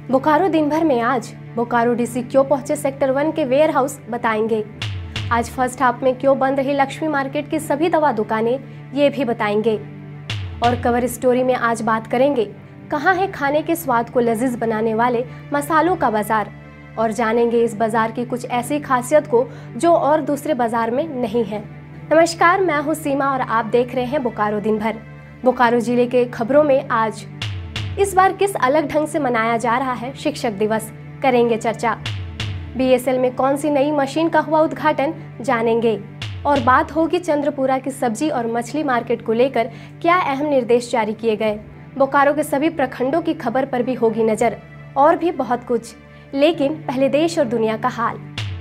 बोकारो दिन भर में आज बोकारो डीसी क्यों पहुंचे सेक्टर 1 के वेयर हाउस बताएंगे। आज फर्स्ट हाफ में क्यों बंद रही लक्ष्मी मार्केट की सभी दवा दुकानें, ये भी बताएंगे। और कवर स्टोरी में आज बात करेंगे कहाँ है खाने के स्वाद को लजीज बनाने वाले मसालों का बाजार, और जानेंगे इस बाजार की कुछ ऐसी खासियत को जो और दूसरे बाजार में नहीं है। नमस्कार, मैं हूँ सीमा और आप देख रहे हैं बोकारो दिन भर। बोकारो जिले के खबरों में आज इस बार किस अलग ढंग से मनाया जा रहा है शिक्षक दिवस, करेंगे चर्चा। बीएसएल में कौन सी नई मशीन का हुआ उद्घाटन, जानेंगे। और बात होगी चंद्रपुरा की सब्जी और मछली मार्केट को लेकर क्या अहम निर्देश जारी किए गए। बोकारो के सभी प्रखंडों की खबर पर भी होगी नजर, और भी बहुत कुछ। लेकिन पहले देश और दुनिया का हाल।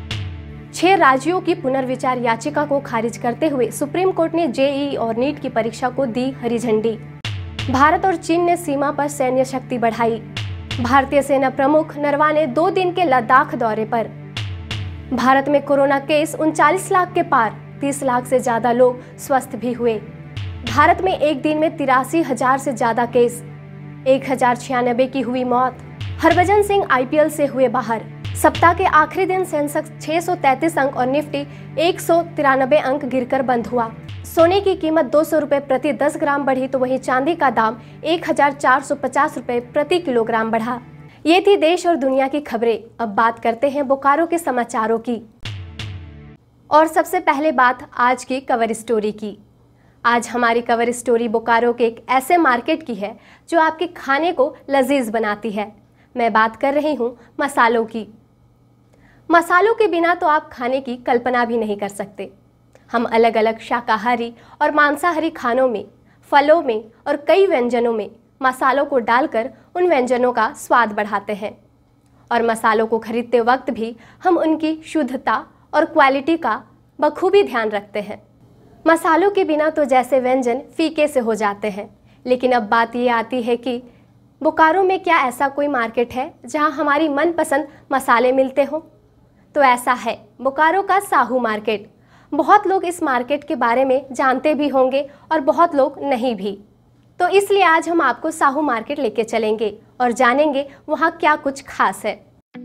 6 राज्यों की पुनर्विचार याचिका को खारिज करते हुए सुप्रीम कोर्ट ने जेईई और नीट की परीक्षा को दी हरी झंडी। भारत और चीन ने सीमा पर सैन्य शक्ति बढ़ाई। भारतीय सेना प्रमुख नरवाने 2 दिन के लद्दाख दौरे पर। भारत में कोरोना केस 39 लाख के पार, 30 लाख से ज्यादा लोग स्वस्थ भी हुए। भारत में एक दिन में 83,000 से ज्यादा केस, 1096 की हुई मौत। हरभजन सिंह आईपीएल से हुए बाहर। सप्ताह के आखिरी दिन सेंसेक्स 633 अंक और निफ्टी 193 अंक गिरकर बंद हुआ। सोने की कीमत 200 रुपए प्रति 10 ग्राम बढ़ी, तो वहीं चांदी का दाम 1450 रुपए प्रति किलोग्राम बढ़ा। ये थी देश और दुनिया की खबरें। अब बात करते हैं बोकारो के समाचारों की। और सबसे पहले बात आज की कवर स्टोरी की। आज हमारी कवर स्टोरी बोकारो के एक ऐसे मार्केट की है जो आपके खाने को लजीज बनाती है। मैं बात कर रही हूँ मसालों की। मसालों के बिना तो आप खाने की कल्पना भी नहीं कर सकते। हम अलग अलग शाकाहारी और मांसाहारी खानों में, फलों में और कई व्यंजनों में मसालों को डालकर उन व्यंजनों का स्वाद बढ़ाते हैं। और मसालों को खरीदते वक्त भी हम उनकी शुद्धता और क्वालिटी का बखूबी ध्यान रखते हैं। मसालों के बिना तो जैसे व्यंजन फीके से हो जाते हैं। लेकिन अब बात ये आती है कि बोकारो में क्या ऐसा कोई मार्केट है जहां हमारी मनपसंद मसाले मिलते हों? तो ऐसा है बोकारो का साहू मार्केट। बहुत लोग इस मार्केट के बारे में जानते भी होंगे और बहुत लोग नहीं भी। तो इसलिए आज हम आपको साहू मार्केट लेके चलेंगे और जानेंगे वहाँ क्या कुछ खास है।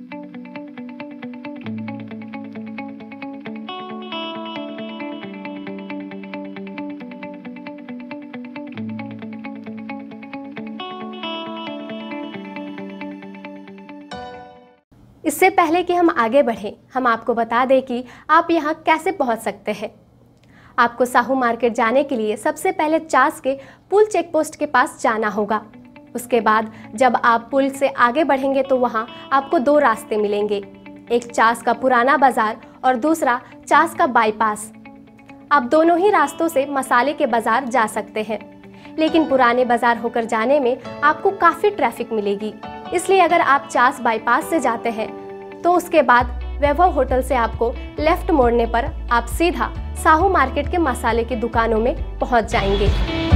इससे पहले कि हम आगे बढ़ें, हम आपको बता दें कि आप यहाँ कैसे पहुँच सकते हैं। आपको साहू मार्केट जाने के लिए सबसे पहले चास के पुल चेक पोस्ट के पास जाना होगा। उसके बाद जब आप पुल से आगे बढ़ेंगे तो वहाँ आपको 2 रास्ते मिलेंगे, एक चास का पुराना बाजार और दूसरा चास का बाईपास। आप दोनों ही रास्तों से मसाले के बाजार जा सकते हैं, लेकिन पुराने बाजार होकर जाने में आपको काफ़ी ट्रैफिक मिलेगी। इसलिए अगर आप चास बाईपास से जाते हैं तो उसके बाद वैभव होटल से आपको लेफ्ट मोड़ने पर आप सीधा साहू मार्केट के मसाले की दुकानों में पहुंच जाएंगे।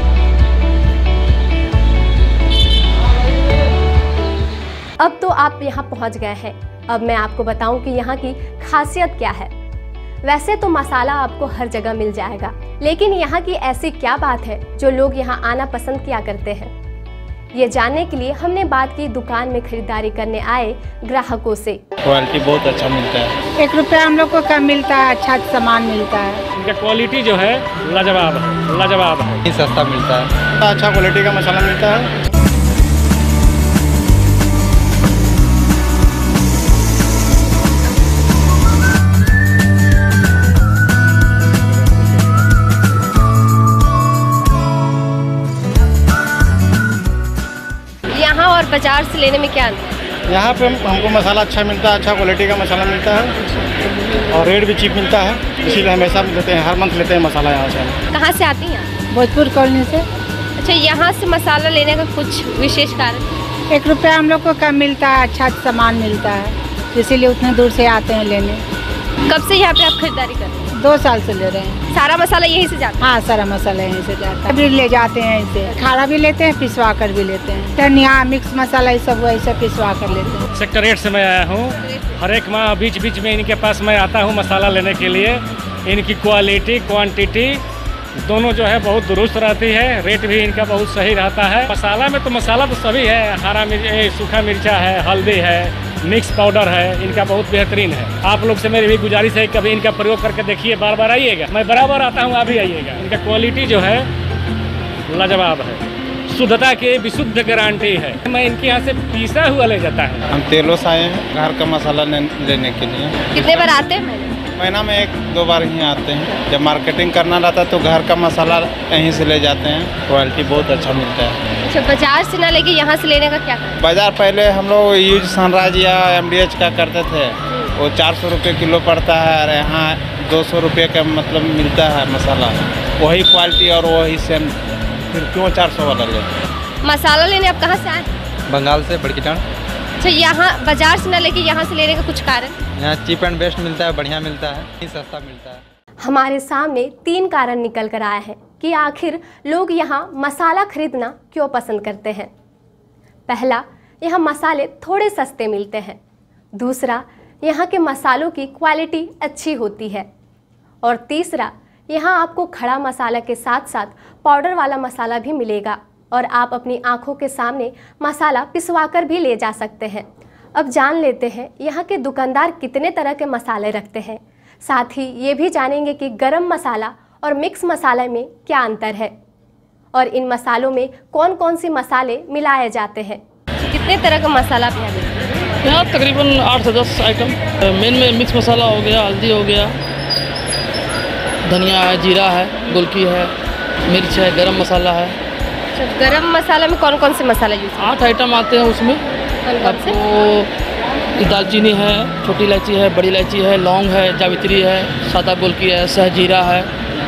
अब तो आप यहां पहुंच गए हैं। अब मैं आपको बताऊं कि यहां की खासियत क्या है। वैसे तो मसाला आपको हर जगह मिल जाएगा, लेकिन यहाँ की ऐसी क्या बात है जो लोग यहाँ आना पसंद किया करते हैं? ये जानने के लिए हमने बात की दुकान में खरीदारी करने आए ग्राहकों से। क्वालिटी बहुत अच्छा मिलता है। 1 रुपया हम लोग को कम मिलता है, अच्छा सामान मिलता है। इनका क्वालिटी जो है लाजवाब है, लाजवाब है। सस्ता मिलता है, अच्छा क्वालिटी का मसाला मिलता है। और बाजार से लेने में क्या अंतर है? यहाँ पे हमको मसाला अच्छा मिलता है, अच्छा क्वालिटी का मसाला मिलता है और रेट भी चीप मिलता है। इसीलिए हमेशा लेते हैं, हर मंथ लेते हैं मसाला यहाँ से। कहाँ से आती हैं? भोजपुर कॉलोनी से। अच्छा, यहाँ से मसाला लेने का कुछ विशेष कारण? 1 रुपया हम लोग को कम मिलता है, अच्छा सामान मिलता है, इसीलिए उतने दूर से आते हैं लेने। कब से यहाँ पे आप खरीदारी कर रहे हैं? 2 साल से ले रहे हैं। सारा मसाला यहीं से जाता है? हाँ, सारा मसाला यहीं से जाता है। अभी ले जाते हैं इसे, खारा भी लेते हैं, पिसवा कर भी लेते हैं। धनिया, मिक्स मसाला ये सब वही सब पिसवा कर लेते हैं। सेक्टर 8 से मैं आया हूँ। हर एक माह बीच बीच में इनके पास मैं आता हूँ मसाला लेने के लिए। इनकी क्वालिटी, क्वांटिटी दोनों जो है बहुत दुरुस्त रहती है, रेट भी इनका बहुत सही रहता है। मसाला में तो मसाला तो सभी है, हरा मिर्च, सूखा मिर्चा है, हल्दी है, मिक्स पाउडर है, इनका बहुत बेहतरीन है। आप लोग से मेरी भी गुजारिश है, कभी इनका प्रयोग करके देखिए, बार बार आइएगा। मैं बराबर आता हूँ, आप भी आइएगा। इनका क्वालिटी जो है लाजवाब है, शुद्धता की विशुद्ध गारंटी है। मैं इनके यहाँ से पीसा हुआ ले जाता है। हम तेलों से आए हैं घर का मसाला लेने के लिए। कितने बार आते हैं? महीना में 1-2 बार ही आते हैं। जब मार्केटिंग करना रहता है तो घर का मसाला यहीं से ले जाते हैं, क्वालिटी बहुत अच्छा मिलता है। अच्छा, बाजार से ना लेके यहाँ से लेने का क्या कारण? बाजार पहले हम लोग यूज सनराइज या MDH का करते थे, वो 400 रुपये किलो पड़ता है, और यहाँ 200 रुपये का मतलब मिलता है मसाला, वही क्वालिटी और वही सेम, फिर क्यों 400 वाला ले? मसाला लेने आप कहाँ से आए? बंगाल से बड़कीटान। अच्छा, यहाँ बाजार से ना लेके यहाँ से लेने का कुछ कारण? यहाँ चीप एंड बेस्ट मिलता है, बढ़िया मिलता है, सस्ता मिलता है। हमारे सामने 3 कारण निकल कर आए हैं कि आखिर लोग यहाँ मसाला खरीदना क्यों पसंद करते हैं। पहला, यहाँ मसाले थोड़े सस्ते मिलते हैं। दूसरा, यहाँ के मसालों की क्वालिटी अच्छी होती है। और तीसरा, यहाँ आपको खड़ा मसाला के साथ साथ पाउडर वाला मसाला भी मिलेगा और आप अपनी आंखों के सामने मसाला पिसवाकर भी ले जा सकते हैं। अब जान लेते हैं यहाँ के दुकानदार कितने तरह के मसाले रखते हैं। साथ ही ये भी जानेंगे कि गरम मसाला और मिक्स मसाले में क्या अंतर है और इन मसालों में कौन कौन सी मसाले मिलाए जाते हैं। कितने तरह का मसाला आप यहाँ तकरीबन 8 से 10 आइटम। मेन में मिक्स मसाला हो गया, हल्दी हो गया, धनिया है, जीरा है, गोलकी है, मिर्च है, गरम मसाला है। अच्छा, गरम मसाला में कौन कौन से मसाला यूज? 8 आइटम आते हैं उसमें। आपको दालचीनी है, छोटी इलायची है, बड़ी इलायची है, लौंग है, जावित्री है, सादा गोलकी है, सहजीरा है,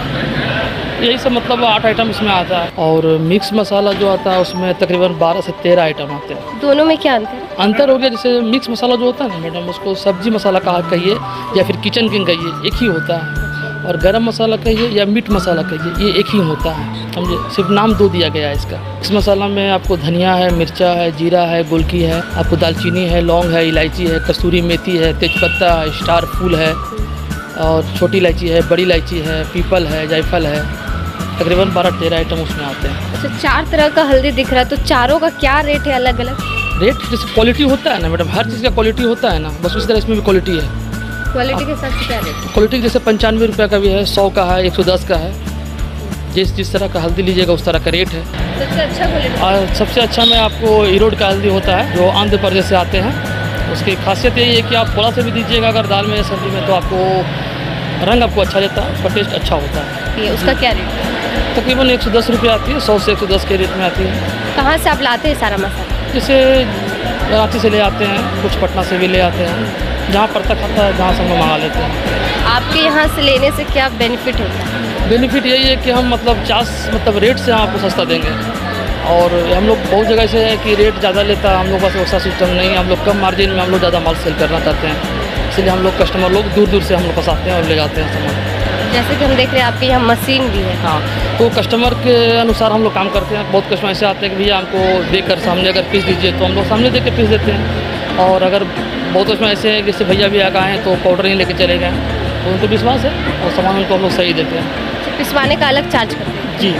यही सब मतलब 8 आइटम इसमें आता है। और मिक्स मसाला जो आता है उसमें तकरीबन 12 से 13 आइटम आते हैं। दोनों में क्या अंतर है? अंतर हो गया, जैसे मिक्स मसाला जो होता है ना मैडम, उसको सब्जी मसाला कहिए या फिर किचन किंग कहिए, एक ही होता है। और गरम मसाला कहिए या मीट मसाला कहिए, ये एक ही होता है, समझे, सिर्फ नाम 2 दिया गया है इसका। इस मसाला में आपको धनिया है, मिर्चा है, जीरा है, गोलकी है, आपको दालचीनी है, लौंग है, इलायची है, कसूरी मेथी है, तेजपत्ता है, स्टार फूल है, और छोटी इलायची है, बड़ी इलायची है, पीपल है, जायफल है। तकरीबन 12-13 आइटम उसमें आते हैं। अच्छा, 4 तरह का हल्दी दिख रहा है, तो चारों का क्या रेट है अलग अलग? रेट जैसे क्वालिटी होता है ना मैडम, हर चीज़ का क्वालिटी होता है ना, बस उस तरह इसमें भी क्वालिटी है। क्वालिटी के साथ क्या रेट? क्वालिटी जैसे 95 रुपये का भी है, 100 का है, 110 का है। जिस तरह का हल्दी लीजिएगा उस तरह का रेट है। सबसे अच्छा क्वालिटी? और सबसे अच्छा में आपको ईरोड का हल्दी होता है जो आंध्र प्रदेश से आते हैं। उसकी खासियत यही है कि आप थोड़ा सा भी दीजिएगा अगर दाल में या सब्जी में, तो आपको रंग आपको अच्छा देता है, उसका टेस्ट अच्छा होता है। उसका क्या रेट है? तकरीबन 110 रुपये आती है, 100 से 110 के रेट में आती है। कहाँ से आप लाते हैं सारा मसाला? जैसे रांची से ले आते हैं, कुछ पटना से भी ले आते हैं, जहाँ पड़ता खाता है जहाँ से हम मंगा लेते हैं। आपके यहाँ से लेने से क्या बेनिफिट होता है? बेनिफिट यही है कि हम मतलब रेट से आपको सस्ता देंगे। और हम लोग बहुत जगह से है कि रेट ज़्यादा लेता है, हम लोग पास वैसा सिस्टम नहीं है। हम लोग कम मार्जिन में हम लोग ज़्यादा माल सेल करना चाहते हैं, इसलिए हम लोग कस्टमर लोग दूर दूर से हम लोग पास आते हैं और ले जाते हैं सामान। जैसे कि हम देख रहे हैं आपके यहाँ मशीन भी है। हाँ, तो कस्टमर के अनुसार हम लोग काम करते हैं। बहुत कस्टमर ऐसे आते हैं कि भैया हमको देकर सामने अगर पीस दीजिए, तो हम लोग सामने देकर पीस देते हैं। और अगर बहुत कस्टमर ऐसे हैं जैसे भैया भी आए हैं तो पाउडर ही लेके चले गए, तो उनको विश्वास है और सामान उनको हम लोग सही देते हैं। तो पिसवाने का अलग चार्ज करते हैं? जी,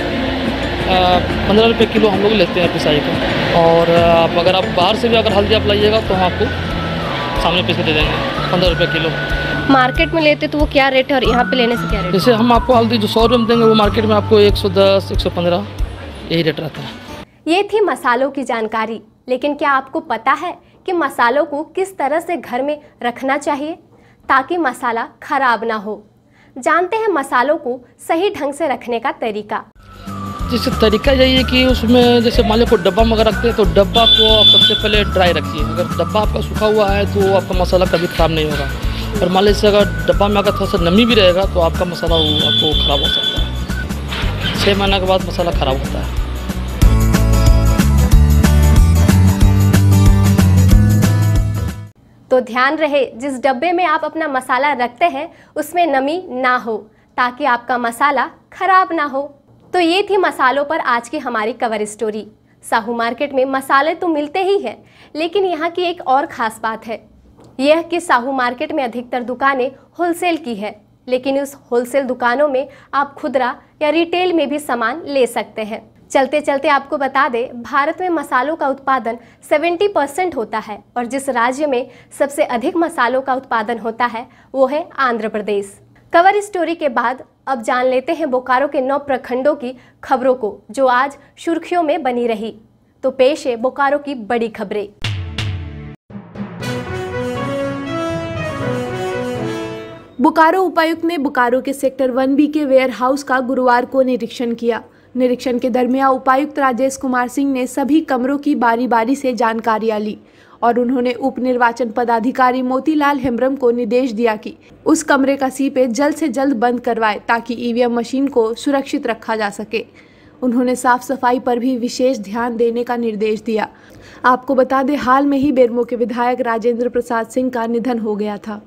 15 रुपये किलो हम लोग लेते हैं पिसाई का। और अगर आप बाहर से भी अगर हल्दी आप लाइएगा तो हम आपको सामने पीस के दे देंगे 15 रुपये किलो। मार्केट में लेते तो वो क्या रेट है और यहाँ पे लेने से क्या रेट? जैसे हम आपको हल्दी जो 100 रुपये में देंगे, वो मार्केट में आपको 110, 115 यही रेट रहता है। ये थी मसालों की जानकारी, लेकिन क्या आपको पता है कि मसालों को किस तरह से घर में रखना चाहिए ताकि मसाला खराब ना हो? जानते हैं मसालों को सही ढंग से रखने का तरीका। जैसे तरीका यही है कि उसमें जैसे मान लो को डब्बा में अगर रखते हैं तो डब्बा को आप सबसे पहले ड्राई रखिए। अगर डब्बा आपका सूखा हुआ है तो आपका मसाला कभी ख़राब नहीं होगा। और मान लीजिए अगर डब्बा में अगर थोड़ा सा नमी भी रहेगा तो आपका मसाला आपको ख़राब हो सकता है। 6 महीने के बाद मसाला ख़राब होता है। तो ध्यान रहे, जिस डब्बे में आप अपना मसाला रखते हैं उसमें नमी ना हो ताकि आपका मसाला खराब ना हो। तो ये थी मसालों पर आज की हमारी कवर स्टोरी। साहू मार्केट में मसाले तो मिलते ही हैं, लेकिन यहाँ की एक और ख़ास बात है यह कि साहू मार्केट में अधिकतर दुकानें होलसेल की है, लेकिन उस होलसेल दुकानों में आप खुदरा या रिटेल में भी सामान ले सकते हैं। चलते चलते आपको बता दें, भारत में मसालों का उत्पादन 70% होता है और जिस राज्य में सबसे अधिक मसालों का उत्पादन होता है वो है आंध्र प्रदेश। कवर स्टोरी के बाद अब जान लेते हैं बोकारो के 9 प्रखंडों की खबरों को जो आज सुर्खियों में बनी रही। तो पेश है बोकारो की बड़ी खबरें। बोकारो उपायुक्त ने बोकारो के सेक्टर 1B के वेयर हाउस का गुरुवार को निरीक्षण किया। निरीक्षण के दरमियान उपायुक्त राजेश कुमार सिंह ने सभी कमरों की बारी बारी से जानकारियां ली और उन्होंने उप निर्वाचन पदाधिकारी मोतीलाल हेम्ब्रम को निर्देश दिया कि उस कमरे का सीपेज जल्द से जल्द बंद करवाए ताकि ईवीएम मशीन को सुरक्षित रखा जा सके। उन्होंने साफ सफाई पर भी विशेष ध्यान देने का निर्देश दिया। आपको बता दें, हाल में ही बेरमो के विधायक राजेंद्र प्रसाद सिंह का निधन हो गया था।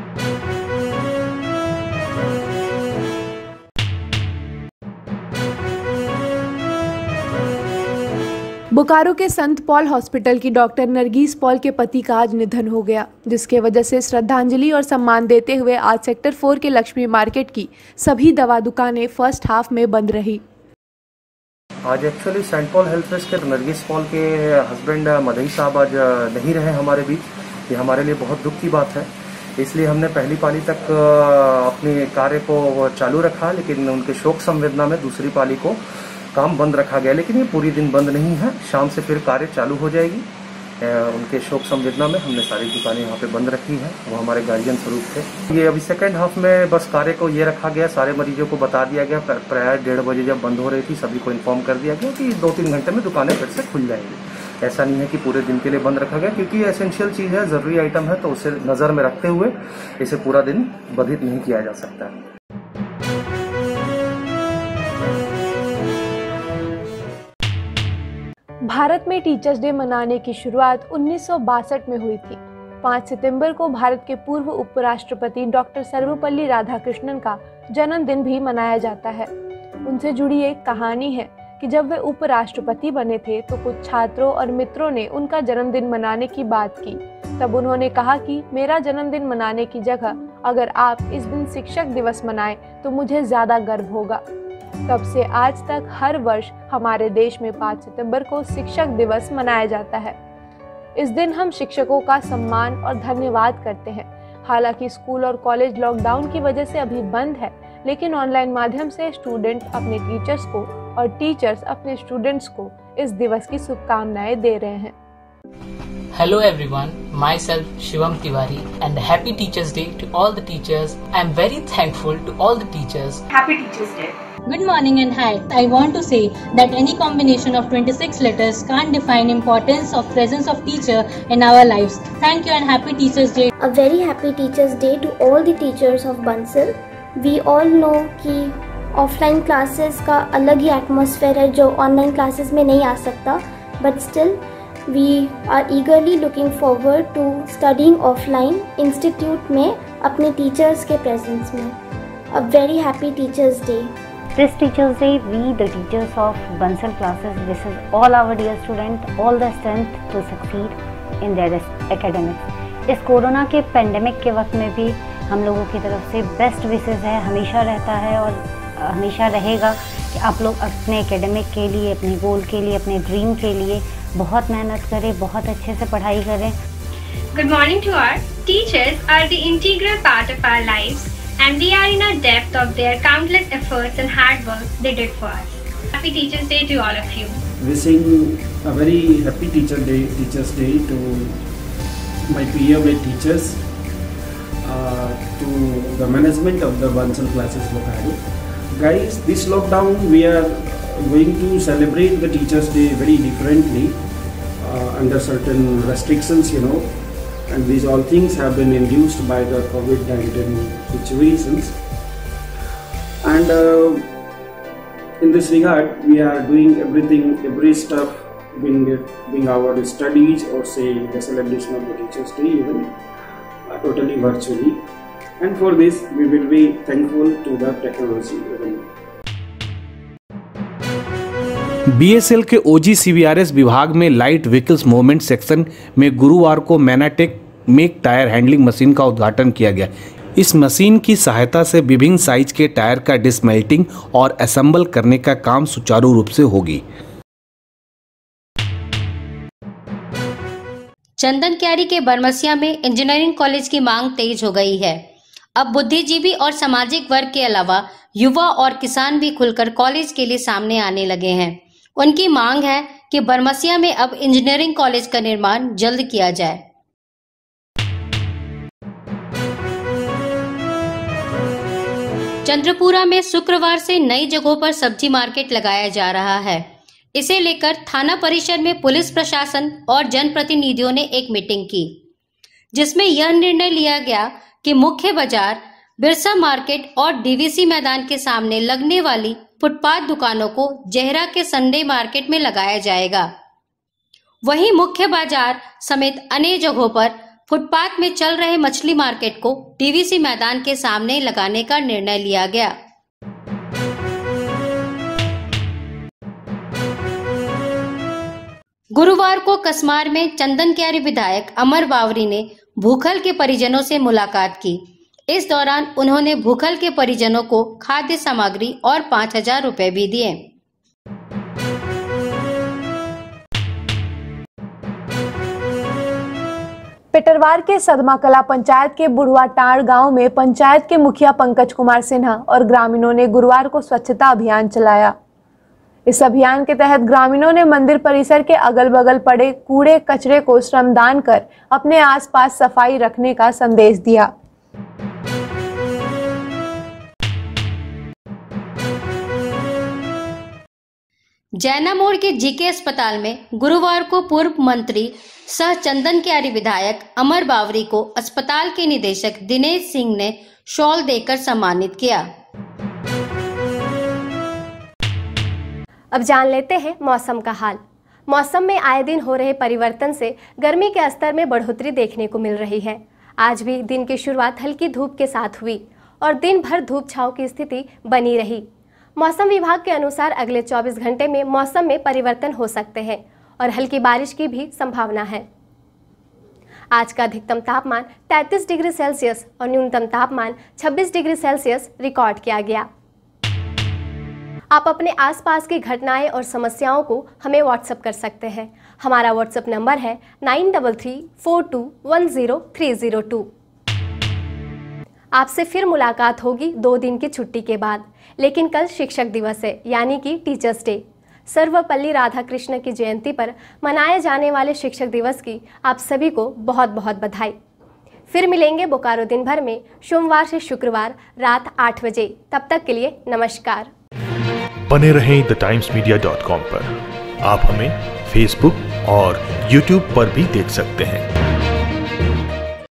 बोकारो के संत पॉल हॉस्पिटल की डॉक्टर नरगिस पॉल के पति का आज निधन हो गया, जिसके वजह से श्रद्धांजलि और सम्मान देते हुए आज सेक्टर 4 के लक्ष्मी मार्केट की सभी दवा दुकानें फर्स्ट हाफ में बंद रही। आज actually saint Paul health fest के नरगिस पॉल के हस्बैंड मदई साहब आज नहीं रहे हमारे बीच। ये हमारे लिए बहुत दुख की बात है, इसलिए हमने पहली पाली तक अपने कार्य को चालू रखा, लेकिन उनके शोक संवेदना में दूसरी पाली को काम बंद रखा गया। लेकिन ये पूरी दिन बंद नहीं है, शाम से फिर कार्य चालू हो जाएगी। उनके शोक संवेदना में हमने सारी दुकानें यहाँ पे बंद रखी हैं, वो हमारे गार्जियन स्वरूप थे। ये अभी सेकेंड हाफ में बस कार्य को ये रखा गया, सारे मरीजों को बता दिया गया, प्राय 1:30 बजे जब बंद हो रही थी सभी को इन्फॉर्म कर दिया गया कि 2-3 घंटे में दुकानें फिर से खुल जाएंगी। ऐसा नहीं है कि पूरे दिन के लिए बंद रखा गया, क्योंकि ये एसेंशियल चीज़ है, ज़रूरी आइटम है, तो उसे नज़र में रखते हुए इसे पूरा दिन बाधित नहीं किया जा सकता। भारत में टीचर्स डे मनाने की शुरुआत 1962 में हुई थी। 5 सितंबर को भारत के पूर्व उपराष्ट्रपति डॉक्टर सर्वपल्ली राधाकृष्णन का जन्मदिन भी मनाया जाता है। उनसे जुड़ी एक कहानी है कि जब वे उपराष्ट्रपति बने थे तो कुछ छात्रों और मित्रों ने उनका जन्मदिन मनाने की बात की। तब उन्होंने कहा कि मेरा जन्मदिन मनाने की जगह अगर आप इस दिन शिक्षक दिवस मनाएं तो मुझे ज़्यादा गर्व होगा। तब से आज तक हर वर्ष हमारे देश में 5 सितंबर को शिक्षक दिवस मनाया जाता है। इस दिन हम शिक्षकों का सम्मान और धन्यवाद करते हैं। हालांकि स्कूल और कॉलेज लॉकडाउन की वजह से अभी बंद है, लेकिन ऑनलाइन माध्यम से स्टूडेंट अपने टीचर्स को और टीचर्स अपने स्टूडेंट्स को इस दिवस की शुभकामनाएं दे रहे हैं। Hello everyone, myself Shivam Tiwari and happy Teachers Day to all the teachers. I am very thankful to all the teachers. Happy Teachers Day. Good morning and hi. I want to say that any combination of 26 letters can't define importance of presence of teacher in our lives. Thank you and happy Teachers Day. A very happy Teachers Day to all the teachers of Bansal. We all know कि offline classes का अलग ही atmosphere है जो online classes में नहीं आ सकता, but still we are eagerly looking forward to studying offline institute में अपने teachers के presence में. A very happy Teachers Day. This Teachers Day, we the teachers of Bansal classes wishes all our dear students all the strength to succeed in their academics. इस corona के pandemic के वक्त में भी हम लोगों की तरफ से बेस्ट विशेस है, हमेशा रहता है और हमेशा रहेगा कि आप लोग अपने एकेडमिक के लिए, अपने गोल के लिए, अपने ड्रीम के लिए बहुत मेहनत करें, बहुत अच्छे से पढ़ाई करें। Good morning to our teachers are the integral part of our lives and we are in a depth of their countless efforts and hard work they did for us. Happy Teachers Day to all of you. Wishing a very happy Teachers Day to my POA teachers, to the management of the Bansal classes Bokaru. Guys, this lockdown we are going to celebrate the Teachers Day very differently under certain restrictions, you know, and these all things have been induced by the COVID-19 situations. And in this regard, we are doing everything, every step, being our studies or say the celebration of the Teachers Day even totally virtually. And for this, we will be thankful to the technology. BSL के OGCVRS विभाग में light vehicles movement section में गुरुवार को Manatec make tyre handling machine का उद्घाटन किया गया। इस मशीन की सहायता से विभिन्न साइज के टायर का डिसमेल्टिंग और असेंबल करने का काम सुचारू रूप से होगी। चंदन क्यारी के बरमसिया में इंजीनियरिंग कॉलेज की मांग तेज हो गई है। अब बुद्धिजीवी और सामाजिक वर्ग के अलावा युवा और किसान भी खुलकर कॉलेज के लिए सामने आने लगे हैं। उनकी मांग है कि बरमसिया में अब इंजीनियरिंग कॉलेज का निर्माण जल्द किया जाए। चंद्रपुरा में शुक्रवार से नई जगहों पर सब्जी मार्केट लगाया जा रहा है। इसे लेकर थाना परिसर में पुलिस प्रशासन और जनप्रतिनिधियों ने एक मीटिंग की, जिसमें यह निर्णय लिया गया कि मुख्य बाजार, बिरसा मार्केट और डीवीसी मैदान के सामने लगने वाली फुटपाथ दुकानों को जेहरा के संडे मार्केट में लगाया जाएगा। वहीं मुख्य बाजार समेत अन्य जगहों पर फुटपाथ में चल रहे मछली मार्केट को डीवीसी मैदान के सामने लगाने का निर्णय लिया गया। गुरुवार को कसमार में चंदन क्यारी विधायक अमर बावरी ने भूखल के परिजनों से मुलाकात की। इस दौरान उन्होंने भूखल के परिजनों को खाद्य सामग्री और 5,000 रुपए भी दिए। पेटरवार के सदमा कला पंचायत के बुढ़वा टाड़ गांव में पंचायत के मुखिया पंकज कुमार सिन्हा और ग्रामीणों ने गुरुवार को स्वच्छता अभियान चलाया। इस अभियान के तहत ग्रामीणों ने मंदिर परिसर के अगल बगल पड़े कूड़े कचरे को श्रमदान कर अपने आसपास सफाई रखने का संदेश दिया। जैना मोड़ के जीके अस्पताल में गुरुवार को पूर्व मंत्री सह चंदन क्यारी विधायक अमर बावरी को अस्पताल के निदेशक दिनेश सिंह ने शॉल देकर सम्मानित किया। अब जान लेते हैं मौसम का हाल। मौसम में आए दिन हो रहे परिवर्तन से गर्मी के स्तर में बढ़ोतरी देखने को मिल रही है। आज भी दिन की शुरुआत हल्की धूप के साथ हुई और दिन भर धूप छांव की स्थिति बनी रही। मौसम विभाग के अनुसार अगले 24 घंटे में मौसम में परिवर्तन हो सकते हैं और हल्की बारिश की भी संभावना है। आज का अधिकतम तापमान 33 डिग्री सेल्सियस और न्यूनतम तापमान 26 डिग्री सेल्सियस रिकॉर्ड किया गया। आप अपने आसपास की घटनाएं और समस्याओं को हमें व्हाट्सएप कर सकते हैं। हमारा व्हाट्सएप नंबर है 9334210302। आपसे फिर मुलाकात होगी 2 दिन की छुट्टी के बाद, लेकिन कल शिक्षक दिवस है, यानी कि टीचर्स डे। सर्वपल्ली राधाकृष्ण की जयंती पर मनाए जाने वाले शिक्षक दिवस की आप सभी को बहुत बहुत बधाई। फिर मिलेंगे बोकारो दिन भर में सोमवार से शुक्रवार रात 8 बजे। तब तक के लिए नमस्कार। बने रहें thetimes media.com पर। आप हमें फेसबुक और यूट्यूब पर भी देख सकते हैं।